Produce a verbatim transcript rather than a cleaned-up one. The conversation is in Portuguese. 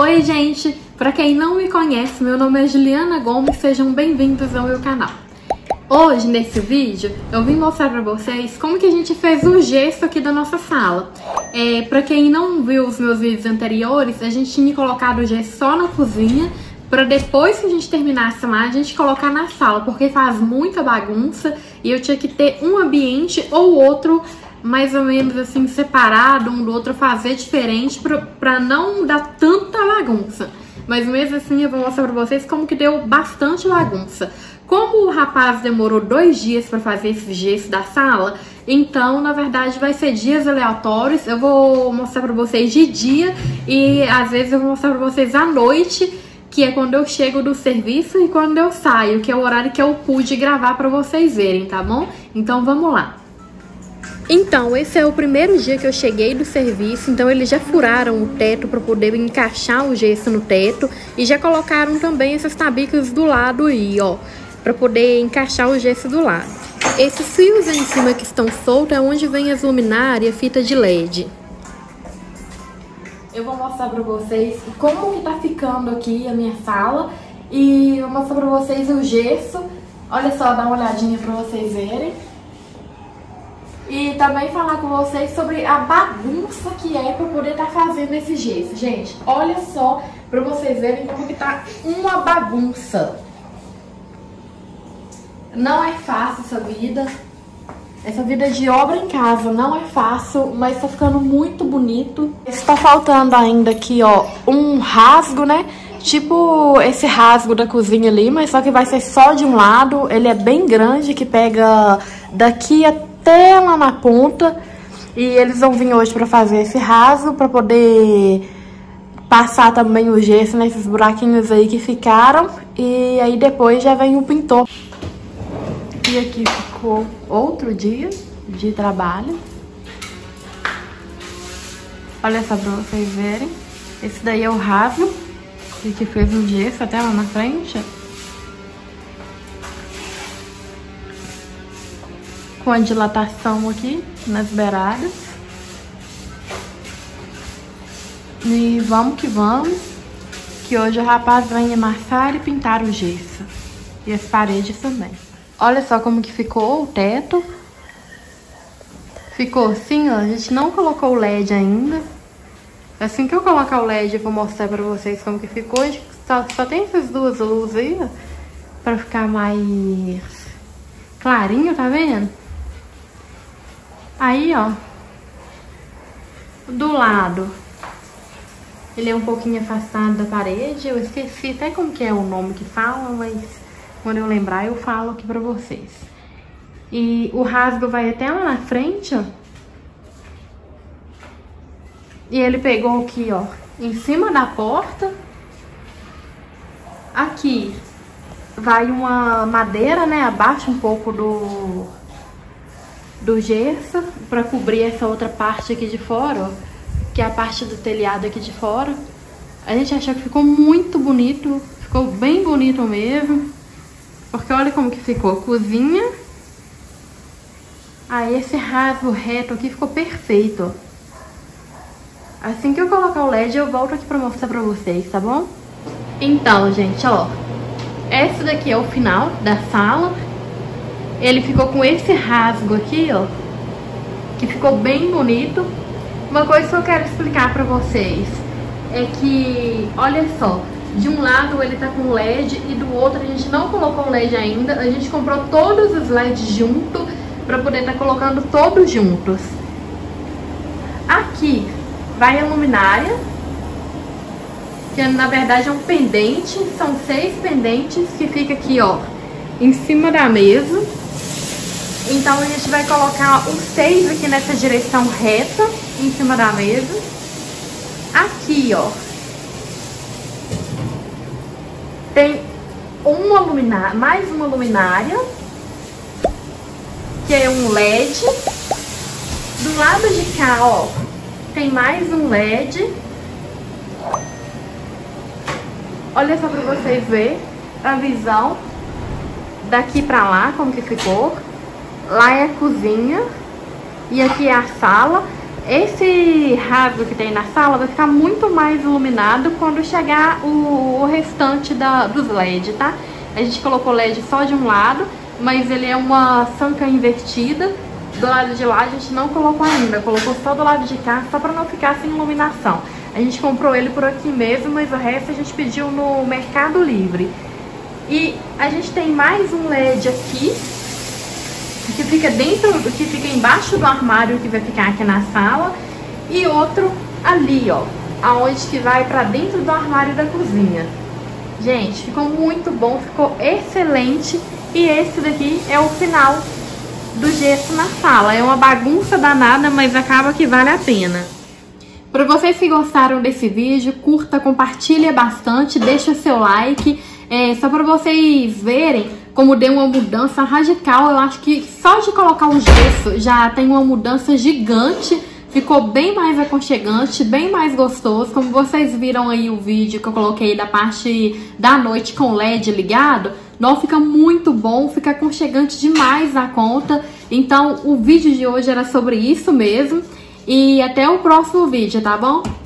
Oi, gente! Pra quem não me conhece, meu nome é Juliana Gomes, sejam bem-vindos ao meu canal. Hoje, nesse vídeo, eu vim mostrar pra vocês como que a gente fez o gesso aqui da nossa sala. É, pra quem não viu os meus vídeos anteriores, a gente tinha colocado o gesso só na cozinha, pra depois que a gente terminasse lá, a gente colocar na sala, porque faz muita bagunça e eu tinha que ter um ambiente ou outro mais ou menos assim, separado um do outro, fazer diferente pra, pra não dar tanta bagunça. Mas mesmo assim eu vou mostrar pra vocês como que deu bastante bagunça. Como o rapaz demorou dois dias pra fazer esse gesso da sala, então na verdade vai ser dias aleatórios. Eu vou mostrar pra vocês de dia e às vezes eu vou mostrar pra vocês à noite, que é quando eu chego do serviço e quando eu saio, que é o horário que eu pude gravar pra vocês verem, tá bom? Então vamos lá. Então, esse é o primeiro dia que eu cheguei do serviço, então eles já furaram o teto para poder encaixar o gesso no teto e já colocaram também essas tabicas do lado aí, ó, para poder encaixar o gesso do lado. Esses fios aí em cima que estão soltos é onde vem as luminárias, fita de L E D. Eu vou mostrar para vocês como que tá ficando aqui a minha sala e vou mostrar para vocês o gesso. Olha só, dá uma olhadinha para vocês verem. E também falar com vocês sobre a bagunça que é pra poder estar tá fazendo esse gesso. Gente, olha só pra vocês verem como que tá uma bagunça. Não é fácil essa vida. Essa vida de obra em casa não é fácil, mas tá ficando muito bonito. Está faltando ainda aqui, ó, um rasgo, né? Tipo esse rasgo da cozinha ali, mas só que vai ser só de um lado. Ele é bem grande, que pega daqui até até lá na ponta, e eles vão vir hoje pra fazer esse rasgo, pra poder passar também o gesso nesses buraquinhos aí que ficaram, e aí depois já vem o pintor. E aqui ficou outro dia de trabalho. Olha só pra vocês verem, esse daí é o rasgo, que fez o gesso até lá na frente. Com a dilatação aqui nas beiradas. E vamos que vamos, que hoje o rapaz vai amassar e pintar o gesso. E as paredes também. Olha só como que ficou o teto. Ficou assim, ó. A gente não colocou o L E D ainda. Assim que eu colocar o L E D, eu vou mostrar pra vocês como que ficou. A gente só, só tem essas duas luzes aí, ó, pra ficar mais clarinho, tá vendo? Aí, ó, do lado, ele é um pouquinho afastado da parede. Eu esqueci até como que é o nome que fala, mas quando eu lembrar eu falo aqui pra vocês. E o rasgo vai até lá na frente, ó. E ele pegou aqui, ó, em cima da porta. Aqui vai uma madeira, né, abaixo um pouco do... do gesso, pra cobrir essa outra parte aqui de fora, ó, que é a parte do telhado aqui de fora. A gente achou que ficou muito bonito, ficou bem bonito mesmo, porque olha como que ficou a cozinha. Aí esse rasgo reto aqui ficou perfeito, ó. Assim que eu colocar o L E D eu volto aqui pra mostrar pra vocês, tá bom? Então, gente, ó, esse daqui é o final da sala. Ele ficou com esse rasgo aqui, ó, que ficou bem bonito. Uma coisa que eu quero explicar pra vocês é que, olha só, de um lado ele tá com L E D e do outro a gente não colocou o L E D ainda. A gente comprou todos os L E Ds junto pra poder estar colocando todos juntos. Aqui vai a luminária, que na verdade é um pendente. São seis pendentes que fica aqui, ó, em cima da mesa. Então a gente vai colocar os seis aqui nessa direção reta, em cima da mesa. Aqui, ó, tem uma luminária, mais uma luminária, que é um L E D. Do lado de cá, ó, tem mais um L E D. Olha só pra vocês verem a visão daqui pra lá, como que ficou. Lá é a cozinha e aqui é a sala. esse rasgo que tem na sala vai ficar muito mais iluminado quando chegar o, o restante da, dos L E D, tá? A gente colocou L E D só de um lado, mas ele é uma sanca invertida. Do lado de lá a gente não colocou ainda, colocou só do lado de cá, só pra não ficar sem iluminação. A gente comprou ele por aqui mesmo, mas o resto a gente pediu no Mercado Livre. E a gente tem mais um L E D aqui, que fica dentro, que fica embaixo do armário, que vai ficar aqui na sala, e outro ali, ó, aonde que vai pra dentro do armário da cozinha. Gente, ficou muito bom, ficou excelente. E esse daqui é o final do gesso na sala. É uma bagunça danada, mas acaba que vale a pena. Para vocês que gostaram desse vídeo, curta, compartilha bastante, deixa seu like. É, só para vocês verem como deu uma mudança radical. Eu acho que só de colocar o gesso já tem uma mudança gigante. Ficou bem mais aconchegante, bem mais gostoso. Como vocês viram aí o vídeo que eu coloquei da parte da noite com o L E D ligado, não fica muito bom, fica aconchegante demais a conta. Então o vídeo de hoje era sobre isso mesmo. E até o próximo vídeo, tá bom?